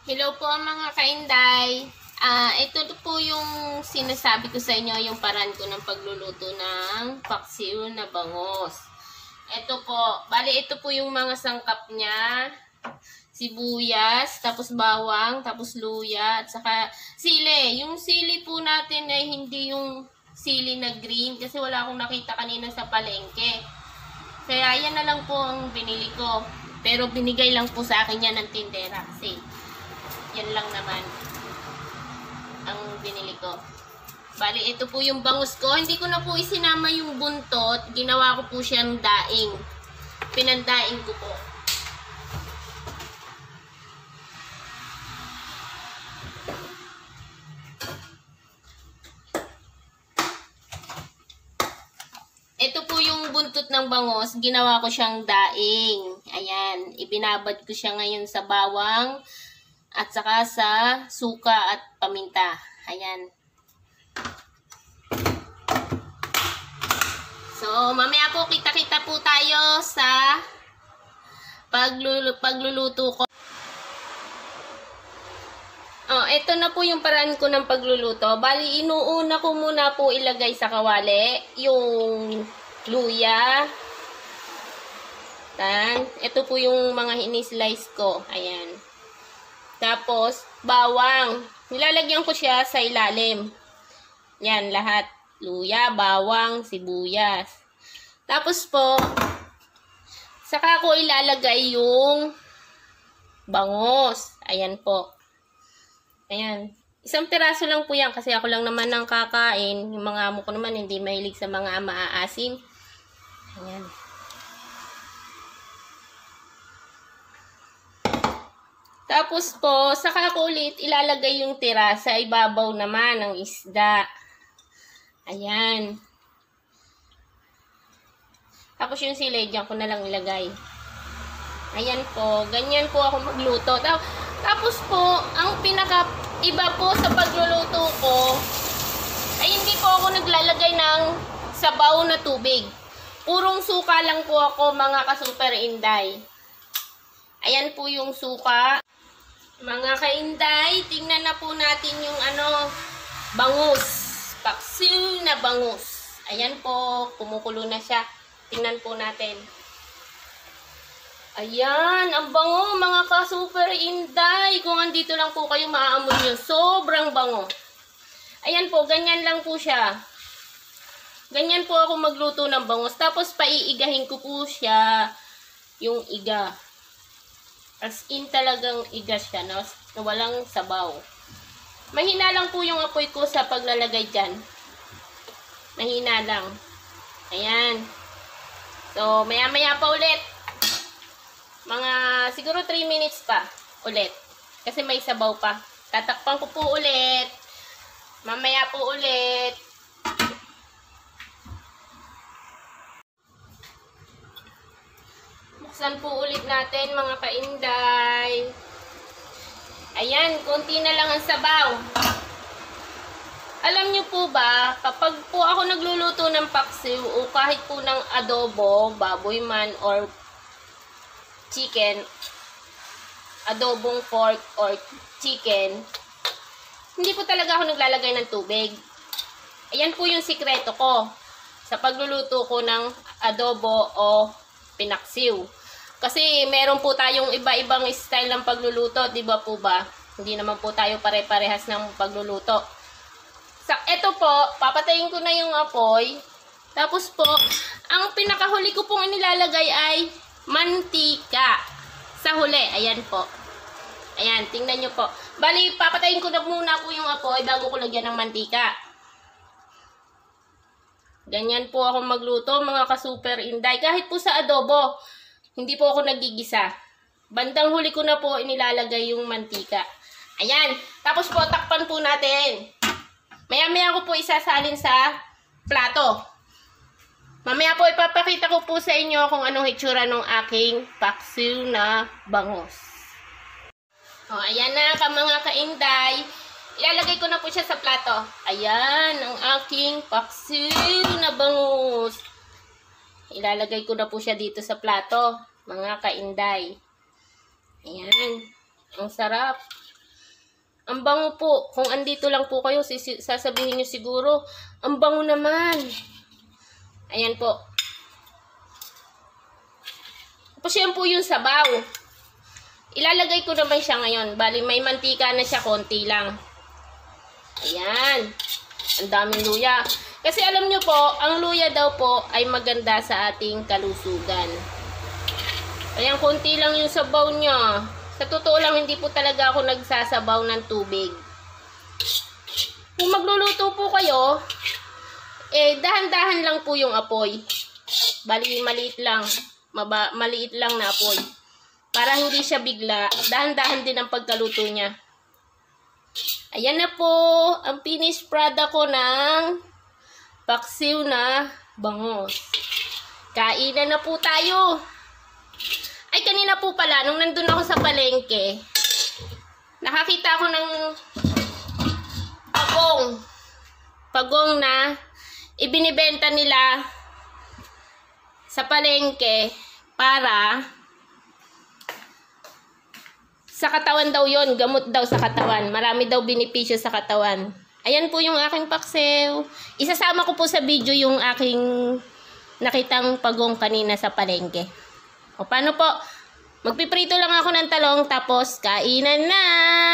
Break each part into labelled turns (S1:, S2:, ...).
S1: Hello po mga kainday. Ito po yung sinasabi ko sa inyo, yung paraan ko ng pagluluto ng paksiw na bangos. Ito po, bali ito po yung mga sangkap niya. Sibuyas, tapos bawang, tapos luya, at saka sili. Yung sili po natin ay hindi yung sili na green kasi wala akong nakita kanina sa palengke. Kaya yan na lang po ang binili ko. Pero binigay lang po sa akin yan ng tindera kasi yan lang naman ang binili ko. Bali, ito po yung bangus ko. Hindi ko na po isinama yung buntot. Ginawa ko po siyang daing. Pinandaing ko po. Ito po yung buntot ng bangus. Ginawa ko siyang daing. Ayan. Ibinabad ko siya ngayon sa bawang at saka sa suka at paminta. Ayan. So, mamaya po kita-kita po tayo sa pagluluto ko. Oh, ito na po yung paraan ko ng pagluluto. Bali, inuuna ko muna po ilagay sa kawali yung luya. Ito po yung mga ini-slice ko. Ayan. Tapos, bawang. Nilalagyan ko siya sa ilalim. Yan, lahat. Luya, bawang, sibuyas. Tapos po, saka ko ilalagay yung bangus. Ayan po. Ayan. Isang piraso lang po yan kasi ako lang naman ang kakain. Yung mga amo ko naman hindi mahilig sa mga maaasim. Ayan. Tapos po, saka ko ulit ilalagay yung tira sa ibabaw naman ng isda. Ayan. Tapos yung sili, dyan ko na lang ilagay. Ayan po. Ganyan po ako magluto. Tapos po, ang pinaka-iba po sa pagluluto ko, ay hindi po ako naglalagay ng sabaw na tubig. Purong suka lang po ako, mga ka-super inday. Ayan po yung suka. Mga kainday, tingnan na po natin yung bangus. Paksiw na bangus. Ayan po, kumukulo na siya. Tingnan po natin. Ayan, ang bango mga ka-super inday. Kung andito lang po kayo maaamoy nyo, sobrang bango. Ayan po, ganyan lang po siya. Ganyan po ako magluto ng bangus. Tapos paiigahin ko po siya yung iga. As in talagang iga siya, no? Walang sabaw. Mahina lang po yung apoy ko sa paglalagay dyan. Mahina lang. Ayan. So, maya-maya pa ulit. Mga siguro 3 minutes pa ulit. Kasi may sabaw pa. Tatakpan ko po ulit. Mamaya po ulit. Buksan po ulit natin mga kainday. Ayan, konti na lang ang sabaw. Alam nyo po ba, kapag po ako nagluluto ng paksiw o kahit po ng adobo, baboy man or chicken, adobong pork or chicken, hindi po talaga ako naglalagay ng tubig. Ayan po yung sikreto ko sa pagluluto ko ng adobo o pinaksiw. Kasi meron po tayong iba-ibang style ng pagluluto, di ba po ba? Hindi naman po tayo pare-parehas ng pagluluto. Ito po, papatayin ko na yung apoy. Tapos po, ang pinakahuli ko pong inilalagay ay mantika. Sa huli, ayan po. Ayan, tingnan nyo po. Bali, papatayin ko na muna po yung apoy bago ko lagyan ng mantika. Ganyan po ako magluto, mga ka-super inday. Kahit po sa adobo, hindi po ako nagigisa. Bandang huli ko na po inilalagay yung mantika. Ayan. Tapos po, takpan po natin. Maya-maya ko po isasalin sa plato. Mamaya po ipapakita ko po sa inyo kung anong hitsura ng aking paksiw na bangus. O, ayan na mga kainday. Ilalagay ko na po siya sa plato. Ayan, ang aking paksiw na bangus. Ilalagay ko na po siya dito sa plato, mga kainday. Ayan. Ang sarap. Ang bango po. Kung andito lang po kayo, sasabihin nyo siguro, ang bango naman. Ayan po. Tapos yan po yung sabaw. Ilalagay ko naman siya ngayon. Bali, may mantika na siya, konti lang. Ayan. Ang daming luya. Kasi alam nyo po, ang luya daw po ay maganda sa ating kalusugan. Ayan, konti lang yung sabaw niya. Sa totoo lang, hindi po talaga ako nagsasabaw ng tubig. Kung magluluto po kayo, dahan-dahan lang po yung apoy. Bali, maliit lang. Maliit lang na apoy. Para hindi siya bigla, dahan-dahan din ang pagkaluto niya. Ayan na po, ang finished product ko ng paksiw na bangos. Kainan na po tayo. Ay, kanina po pala, nung nandun ako sa palengke, nakakita ako ng pagong na ibinibenta nila sa palengke para sa katawan daw yon, gamot daw sa katawan. Marami daw benepisyo sa katawan. Ayan po yung aking paksiw. Isasama ko po sa video yung aking nakitang pagong kanina sa palengke. O paano po? Magpiprito lang ako ng talong tapos kainan na!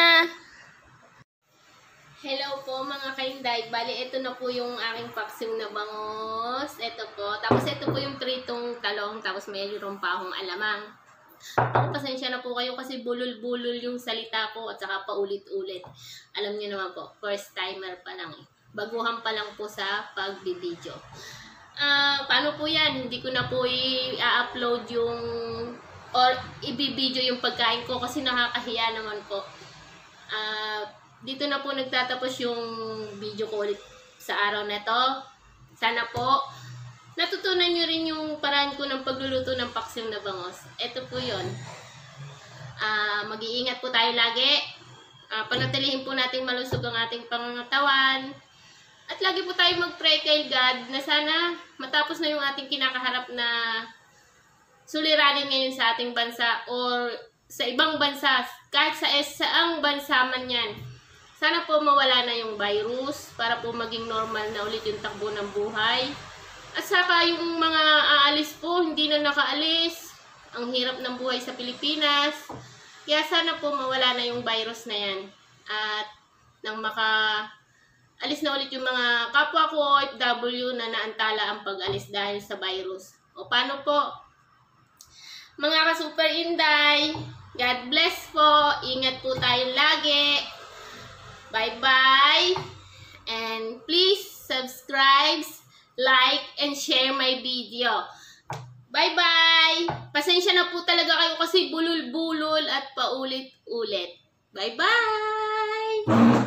S1: Hello po mga kainday. Bali, ito na po yung aking paksiw na bangos. Ito po. Tapos ito po yung pritong talong. Tapos mayroon pa akong alamang. Ako, pasensya na po kayo kasi bulol-bulol yung salita ko at saka paulit-ulit. Alam niyo naman po, first timer pa lang eh. Baguhan pa lang po sa pagbibideo. Paano po yan? Hindi ko na po i-upload yung or ibibideo yung pagkain ko kasi nakakahiya naman po. Dito na po nagtatapos yung video ko ulit sa araw na to. Sana po natutunan nyo rin yung paraan ko ng pagluluto ng paksiw na bangos. Ito po yun. Mag-iingat po tayo lagi. Panatilihin po natin malusog ang ating pangangatawan. At lagi po tayo mag-pray kay God na sana matapos na yung ating kinakaharap na suliranin ngayon sa ating bansa or sa ibang bansa, kahit sa saang bansa man yan. Sana po mawala na yung virus para po maging normal na ulit yung takbo ng buhay. At saka yung mga aalis po, hindi na nakaalis. Ang hirap ng buhay sa Pilipinas. Kaya sana po mawala na yung virus na yan. At nang alis na ulit yung mga kapwa ko OFW na naantala ang pag-alis dahil sa virus. O paano po? Mga ka-super inday, God bless po. Ingat po tayo lagi. Bye-bye. And please subscribe, like, and share my video. Bye-bye. Pasensya na po talaga kayo kasi bulol-bulol at paulit-ulit. Bye-bye.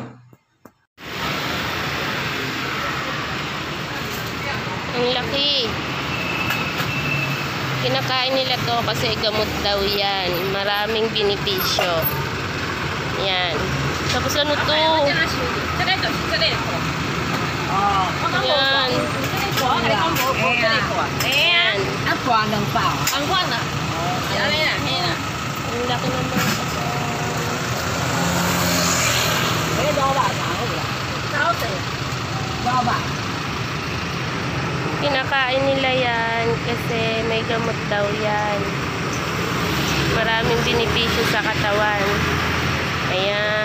S1: Ang laki. Kinakain nila to kasi gamot daw yan. Maraming benepisyo. Yan. Tapos ano to? Yan. Ayan.
S2: Ang kuwanang pa.
S1: Ang kuwana. Ayan na. Ang laki ng mga kasama. Kinakain nila yan kasi may gamot daw yan. Maraming benepisyo sa katawan. Ayan.